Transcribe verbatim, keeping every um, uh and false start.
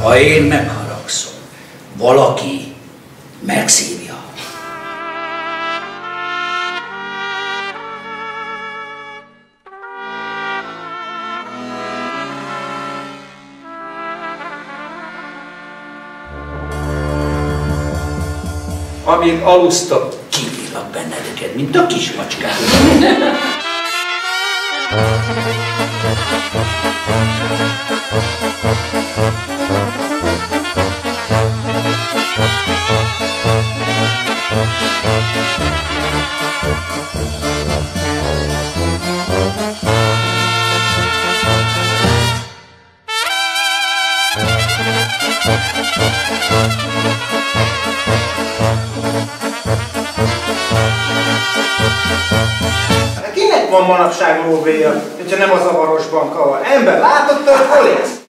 Ha én megharagszom, valaki megszívja. Amíg alusztok, Kivívlak bennedeket, mint a kismacskák. Kinek van manapság móvéja, hogyha nem a zavarosban kavar? Ember, látod, hogy hol élsz?